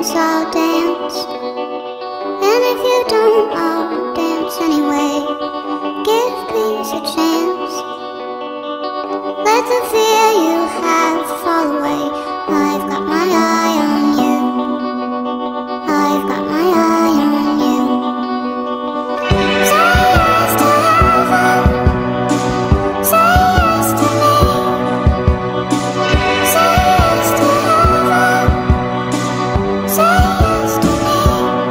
dance, I'll dance. And if you don't, I'll dance anyway. Give peace a chance. Let the fear you have fall away. I've got my eye on you. I've got my eye on you. Say yes to heaven. Say yes to me. Say yes to heaven. Say yes to me.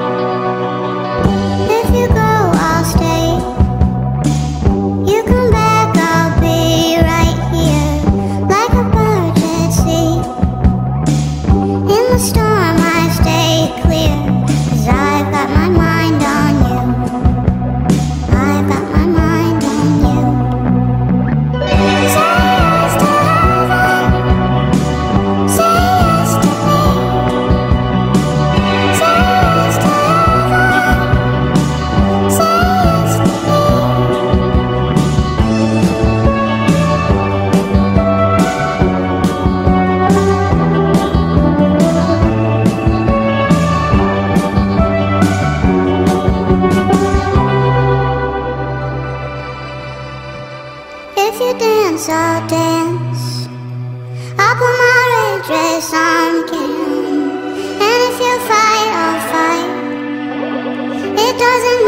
If you go, I'll stay. You come back, I'll be right here, like a bird at sea. In the storm I stay clear, 'cause I've got my mind on you. I've got my mind on you. Say yes to heaven. Say yes to me. Say yes to heaven. Say yes to me. If you dance, I'll dance. I'll put my red dress on again. And if you fight, I'll fight. It doesn't